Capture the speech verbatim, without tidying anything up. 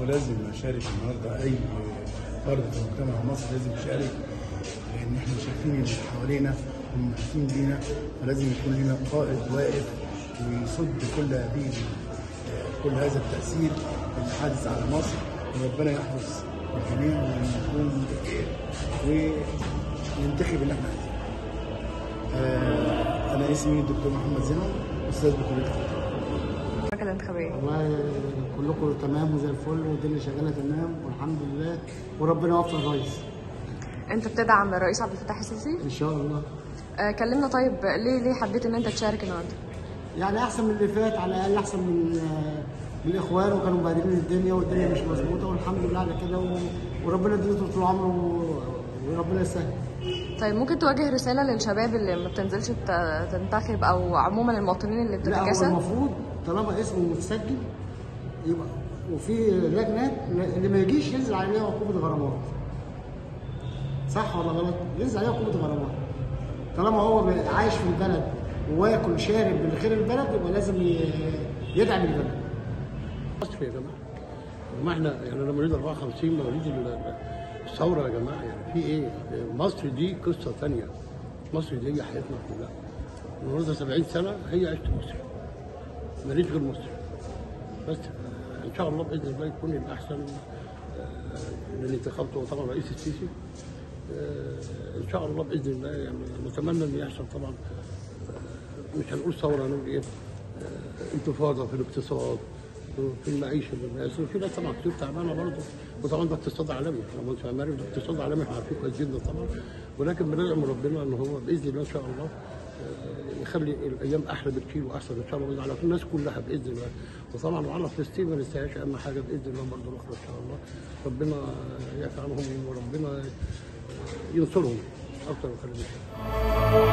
هو لازم اشارك النهارده، اي فرد في المجتمع المصري لازم يشارك، لان احنا شايفين اللي حوالينا ومحيطين بينا، فلازم يكون لنا قائد واقف ويصد كل هذه كل هذا التاثير الحادث على مصر، وربنا يحفظ الجميع ونكون بخير وننتخب اللي احنا عايزينه. آه انا اسمي الدكتور محمد زينو، استاذ بكليه الطب. الانتخابيه والله كلكم تمام وزي الفل والدنيا شغاله تمام والحمد لله، وربنا يوفق الرئيس. انت بتدعم الرئيس عبد الفتاح السيسي؟ ان شاء الله. آه كلمنا طيب، ليه ليه حبيت ان انت تشارك النهارده؟ يعني احسن من اللي فات، على الاقل احسن من من الاخوان وكانوا مبهدلين الدنيا والدنيا مش مظبوطه، والحمد لله على كده، وربنا يديله طول العمر وربنا يسهل. طيب ممكن توجه رساله للشباب اللي ما بتنزلش تنتخب او عموما المواطنين اللي بتتكاسل؟ لا، هو المفروض طالما اسمه متسجل يبقى وفي لجنات اللي ما يجيش ينزل عليها عقوبه غرامات. صح ولا غلط؟ ينزل عليها عقوبه غرامات. طالما هو عايش في البلد وواكل شارب من خير البلد يبقى لازم يدعم البلد. مصر يا جماعه، ما احنا يعني انا مواليد أربعة وخمسين، مواليد الثوره يا جماعه، يعني في ايه؟ مصر دي قصه ثانيه، مصر دي هي حياتنا كلها. النهارده سبعين سنه هي عشت مصر، ماليش غير مصر. بس ان شاء الله باذن الله يكون الاحسن اللي انتخبته طبعا رئيس السيسي. ان شاء الله باذن الله، يعني نتمنى ان يحصل طبعا، مش هنقول ثوره، هنقول ايه؟ انتفاضه في الاقتصاد، في المعيشه للناس، وفي ناس طبعا كتير تعبانه برضه، وطبعا ده اقتصاد عالمي، لما انت عارف ده اقتصاد عالمي احنا عارفين كويس جدا طبعا، ولكن بندعو من ربنا ان هو باذن الله ان شاء الله يخلي الايام احلى بكتير واحسن ان شاء الله على الناس كلها باذن الله. وطبعا وعلى فلسطين ما ننساهاش اهم حاجه باذن الله برضه الاخرى ان شاء الله، ربنا يعفو عنهم وربنا ينصرهم اكثر من كده.